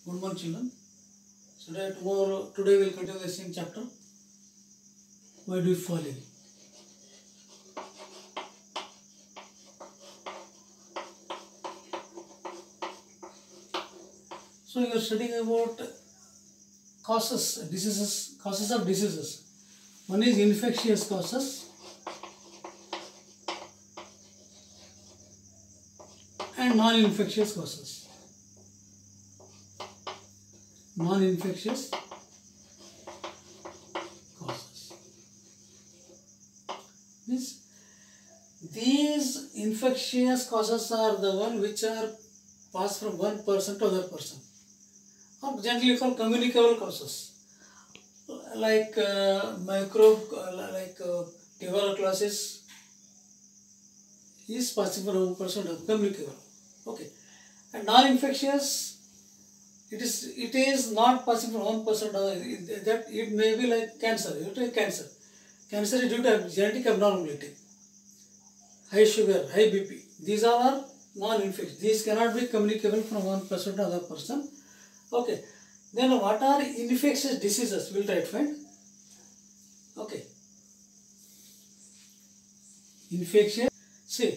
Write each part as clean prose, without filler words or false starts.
Good morning, children. Today we'll continue the same chapter. Why do we fall ill? So you are studying about causes of diseases. One is infectious causes and non-infectious causes. Non-infectious causes. These infectious causes are the one which are passed from one person to other person, or generally called communicable causes, like tuberculosis is passing from one person to other, communicable. Okay, and non-infectious, it is not passing from one person to another. That it may be like cancer. You take cancer. Cancer is due to genetic abnormality, high sugar, high BP. These are non-infectious. These cannot be communicable from one person to another person. Okay. Then what are infectious diseases? We'll try to find. Okay. Infectious. See,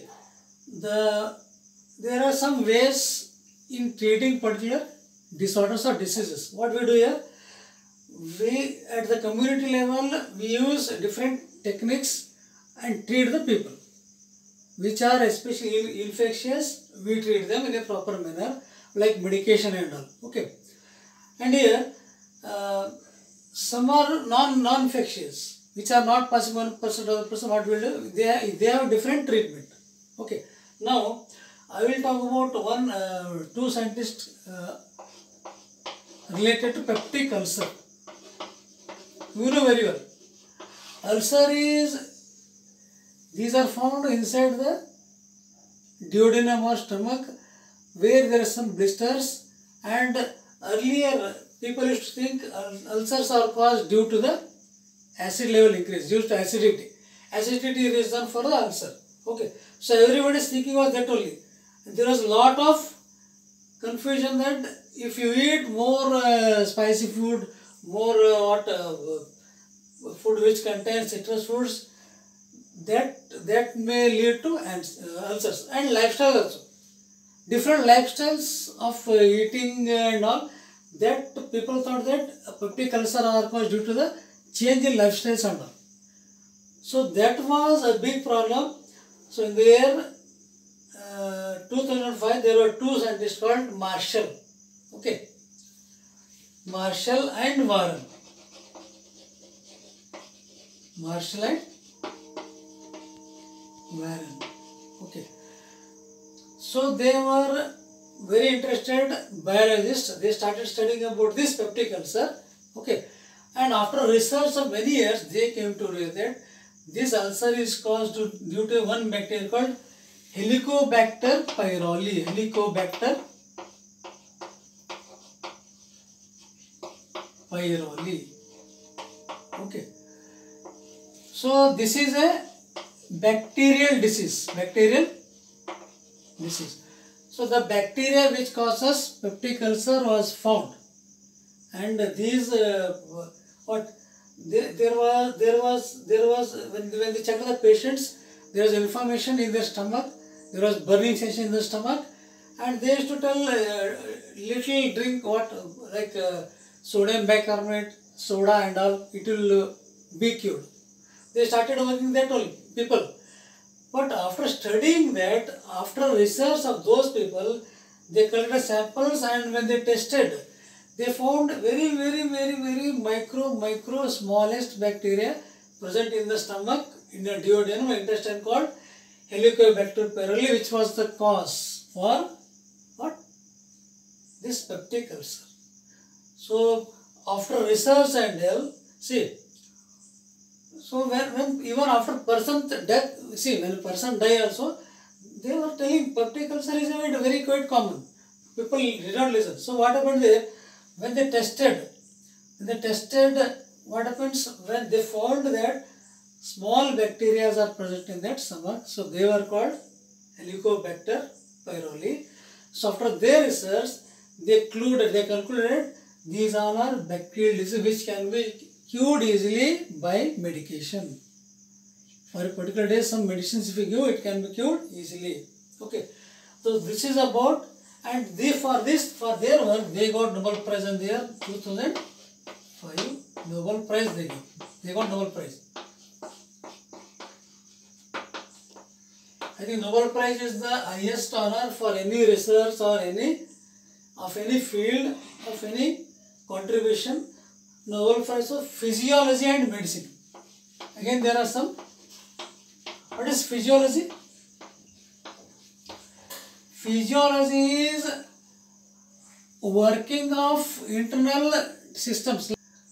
there are some ways in treating particular disorders or diseases. What we do here, we at the community level we use different techniques and treat the people which are especially infectious. We treat them in a proper manner, like medication and all. Okay, and here some are non-infectious, which are not passing one person to other person. What we do, they have different treatment. Okay, now I will talk about two scientists related to peptic ulcer. You know very well. Ulcer these are found inside the duodenum or stomach, where there are some blisters, and earlier people used to think ulcers are caused due to the acid level increase, due to acidity. Acidity is reason for the ulcer. Okay, so everybody is thinking of that only. There was a lot of confusion that if you eat more spicy food, more food which contains citrus fruits, that may lead to ulcers. And lifestyle also. Different lifestyles of eating and all, that people thought that peptic ulcer are caused due to the change in lifestyles and all. So that was a big problem. So in the year 2005, there were two scientists called Marshall. Okay, Marshall and Warren. Marshall and Warren. Okay. So they were very interested biologists. They started studying about this peptic ulcer. Okay. And after research of many years, they came to realize that this ulcer is caused due to one bacteria called Helicobacter pylori. Helicobacter pylori. Okay. So this is a bacterial disease. Bacterial disease. So the bacteria which causes peptic ulcer was found, and these there was when they checked the patients, there was inflammation in their stomach, there was burning sensation in the stomach, and they used to tell little drink sodium bicarbonate, soda and all, it will be cured. They started working that only, people. But after studying that, after research of those people, they collected samples, and when they tested, they found very micro smallest bacteria present in the stomach, in the duodenum intestine, called Helicobacter pylori, which was the cause for what? This peptic ulcer. So after research and all, see, so when even after person's death, see, when a person die also, they were telling peptic ulcer is very quite common. People did not listen. So what happened there? When they tested, what happens when they found that small bacteria are present in that stomach, so they were called Helicobacter pylori. So after their research, they concluded these all are bacterial diseases which can be cured easily by medication. For a particular day, some medicines if you give, it can be cured easily. Okay, so this is about, and for their work, they got Nobel Prize in the year 2005. Nobel Prize they got Nobel Prize. I think Nobel Prize is the highest honor for any research or any field of any contribution. Nobel Prize of Physiology and Medicine. Again, there are some. What is physiology? Physiology is working of internal systems.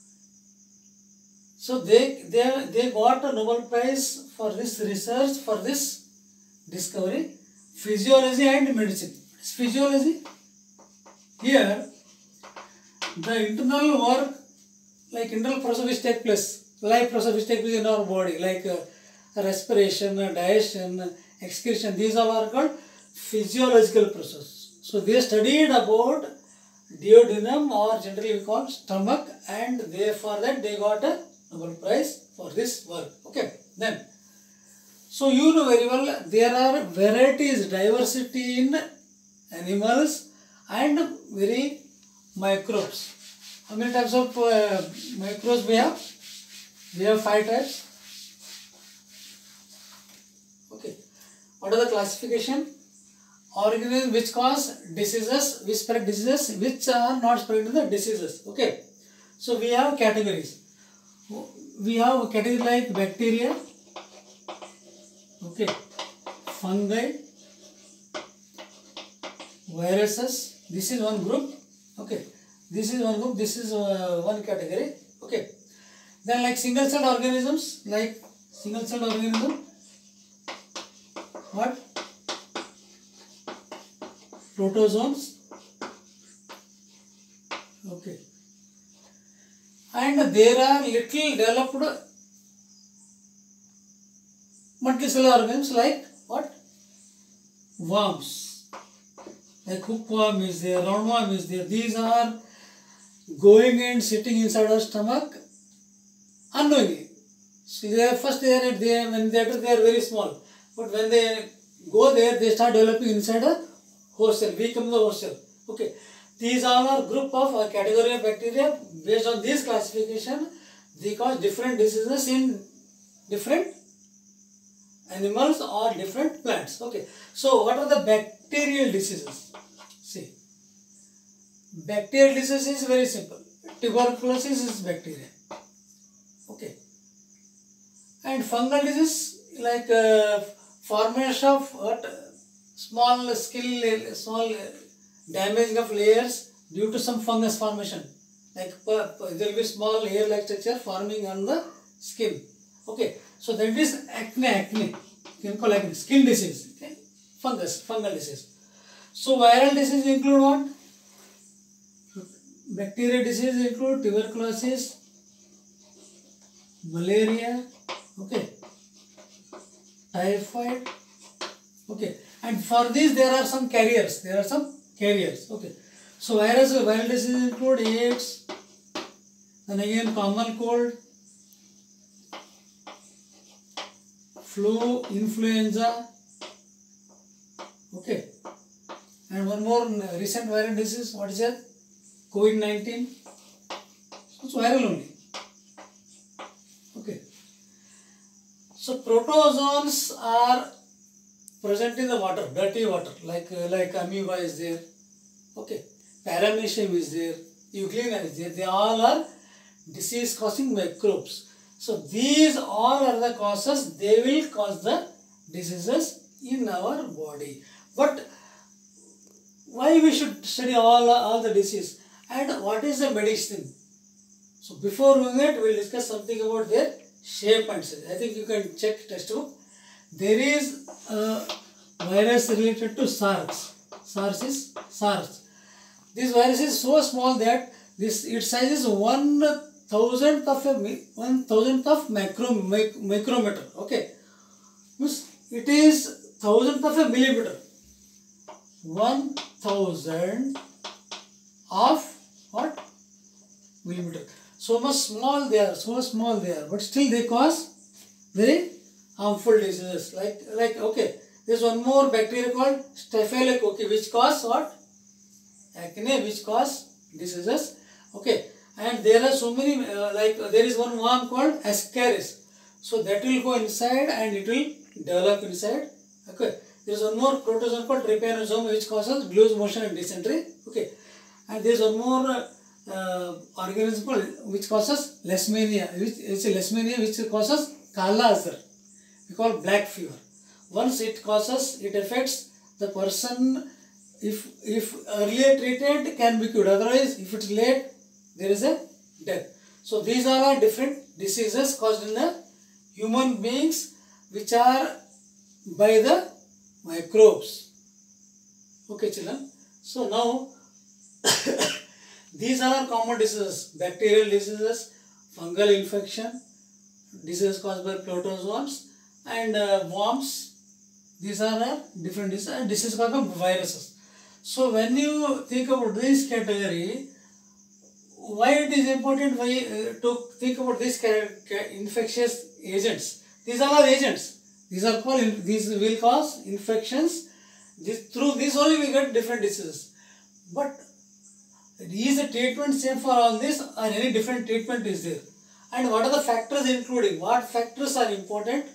So they got a Nobel Prize for this research, for this discovery, physiology and medicine. What is physiology? Here, the internal work, like internal process which take place, life process which take place in our body, like respiration, digestion, excretion, these all are called physiological process. So they studied about duodenum, or generally we call stomach, and for that they got a Nobel Prize for this work. Okay, then. So you know very well there are varieties, diversity in animals and very microbes. How many types of microbes we have? We have 5 types. Okay. What are the classification? Organisms which cause diseases, which spread diseases, which are not spreading the diseases. Okay. So we have categories. We have a category like bacteria. Okay. Fungi. Viruses. This is one group. Okay. This is one group. This is one category. Okay. Then like single-celled organisms, what? Protozoans. Okay. And there are little developed multicellular organisms like what? Worms. Like hookworm is there, roundworm is there. These are going and sitting inside our stomach unknowingly. So when they enter, they are very small. But when they go there, they start developing inside a host cell. We become the host cell. Okay. These all are group of category of bacteria. Based on this classification, they cause different diseases in different animals or different plants. Okay. So what are the bacterial diseases? See, bacterial disease is very simple. Tuberculosis is bacteria. Okay. And fungal disease like formation of small damaging of layers due to some fungus formation. Like there will be small hair-like structure forming on the skin. Okay. So that is acne. You can call acne. Skin disease. Okay. Fungal disease. So viral disease include what? Bacterial disease include tuberculosis, malaria, okay, typhoid, okay, and for these there are some carriers. Okay. So viral disease include AIDS, then again common cold, flu, influenza, okay, and one more recent viral disease. What is that? COVID-19. It's viral only. Okay. So protozoans are present in the water, dirty water, like amoeba is there. Okay. Paramecium is there. Euglena is there. They all are disease-causing microbes. So these all are the causes. They will cause the diseases in our body. But why we should study all the disease? And what is the medicine? So before doing it, we will discuss something about their shape and size. I think you can check textbook. There is a virus related to SARS. SARS. This virus is so small that its size is 1,000th of micrometer. Okay, means it is 1,000th of a millimeter. 1,000 of what? Millimeter. So much small they are, so small they are, but still they cause very harmful diseases. Like okay, there's one more bacteria called Staphylococcus, which cause what? Acne, which cause diseases. Okay, and there are so many like there is one worm called Ascaris. So that will go inside and it will develop inside. Okay, there is one more protozoan called Trypanosome, which causes loose motion and dysentery. Okay, and there is one more organism called which causes Leishmania, which causes Kala Azar. We call black fever. Once it affects the person. If earlier treated, can be cured. Otherwise, if it's late, there is a death. So these are different diseases caused in the human beings, which are by the microbes. Okay, children. So now these are common diseases: bacterial diseases, fungal infection, diseases caused by protozoans, and worms. These are different diseases, and diseases caused by viruses. So when you think about this category, why it is important to think about these infectious agents? These are agents. These will cause infections. Through this only we get different diseases. But is the treatment same for all this, or any different treatment is there? And what are the factors including? What factors are important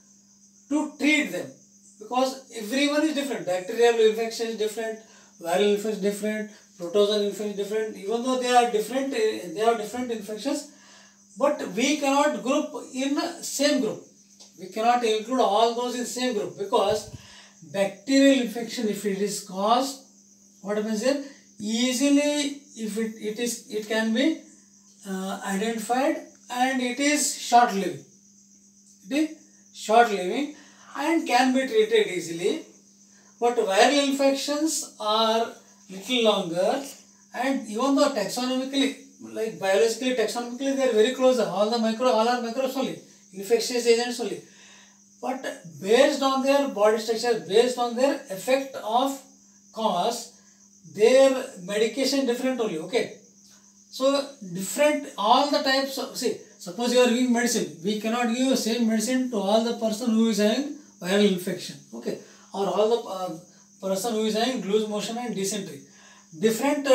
to treat them? Because everyone is different. Bacterial infection is different. Viral infection is different, protozoan infection is different. Even though they are different, they are different infections, but we cannot group in same group. We cannot include all those in same group, because bacterial infection, if it is caused, what happens here? Easily, if it can be identified, and it is short living. It is short living and can be treated easily. But viral infections are little longer, and even though taxonomically, like biologically, taxonomically, they are very close. All are microbes only, infectious agents only. But based on their body structure, based on their effect of cause, their medication different only. Okay, so different all the types of, see, suppose you are giving medicine, we cannot give the same medicine to all the person who is having viral infection. Okay. Or all the person who is having loose motion and dysentery. Different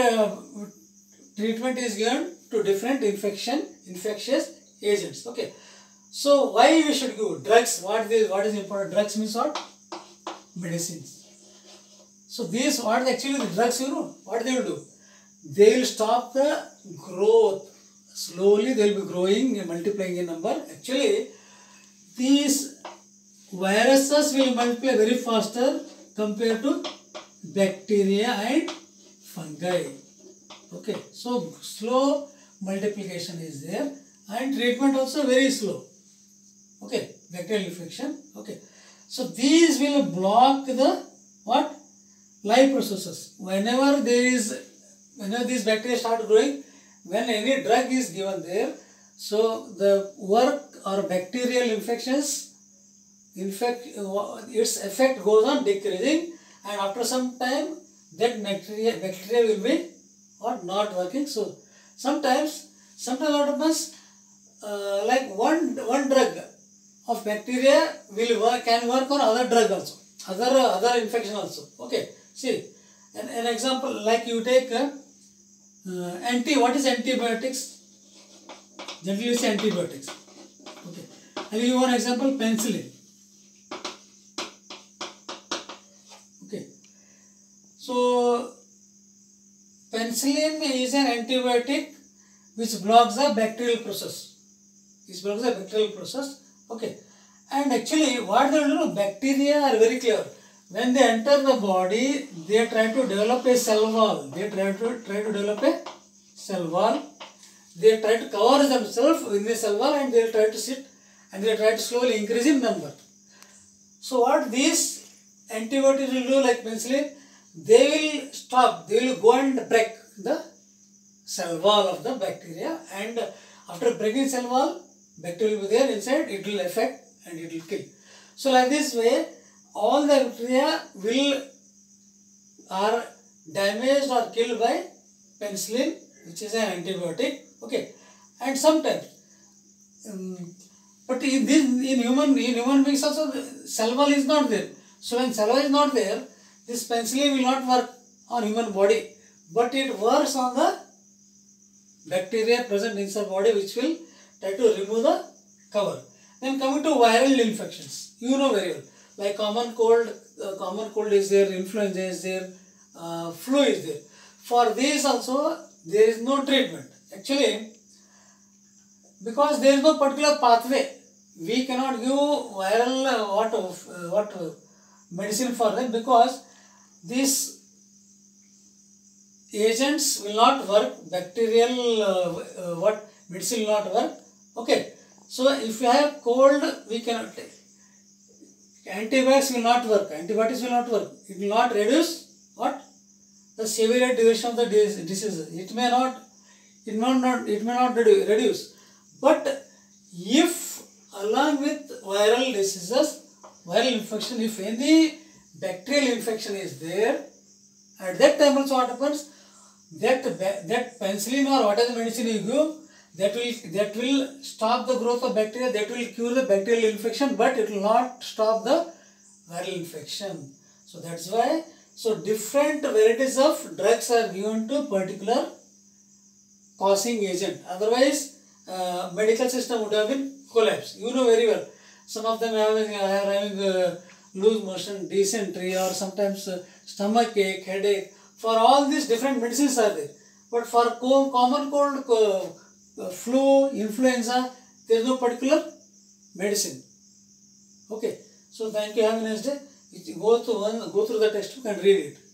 treatment is given to different infectious agents. Okay. So why we should give drugs? What is important? Drugs means what? Medicines. So these what actually the drugs, what they will do? They will stop the growth. Slowly they will be growing and multiplying in number. Actually, these viruses will multiply very faster compared to bacteria and fungi. Okay, so slow multiplication is there, and treatment also very slow. Okay, bacterial infection. Okay, so these will block the what? Life processes. Whenever these bacteria start growing, when any drug is given there, so the work or bacterial infections, its effect goes on decreasing, and after some time that bacteria will be or not working. So sometimes what happens, like one drug of bacteria can work on other drug also, other infection also. Okay, see an example, like you take what is antibiotics? Generally you say antibiotics. Okay, I'll give you one example, penicillin. Okay, so penicillin is an antibiotic which blocks the bacterial process. Okay, and actually what they do, bacteria are very clever. When they enter the body, they try to develop a cell wall. They try to develop a cell wall. They try to cover themselves in the cell wall, and they try to sit, and they try to slowly increase in number. So what these antibiotics will do, like penicillin, they will stop. They will go and break the cell wall of the bacteria, and after breaking cell wall, bacteria will be there inside. It will affect and it will kill. So like this way, all the bacteria are damaged or killed by penicillin, which is an antibiotic. Okay, and sometimes, but in human beings also, cell wall is not there. So when cell wall is not there, this penicillin will not work on human body, but it works on the bacteria present inside body, which will try to remove the cover. Then coming to viral infections, you know very well, like common cold is there, influenza is there, flu is there. For these also there is no treatment. Actually, because there is no particular pathway, we cannot give viral what medicine for them, because these agents will not work, bacterial what medicine will not work. Okay, so if you have cold, we cannot take. Antibiotics will not work. Antibiotics will not work. It will not reduce what? The severe duration of the disease. It may not reduce. But if along with viral diseases, viral infection, if any bacterial infection is there, at that time also what happens? That penicillin or whatever medicine you give, that will stop the growth of bacteria, that will cure the bacterial infection, but it will not stop the viral infection. So that's why, so different varieties of drugs are given to particular causing agent. Otherwise, medical system would have been collapsed. You know very well. Some of them are having loose motion, dysentery, or sometimes stomach ache, headache. For all these different medicines are there. But for common cold, flu, influenza, there is no particular medicine. Okay. So thank you. Have a nice day. Go through the textbook and read it.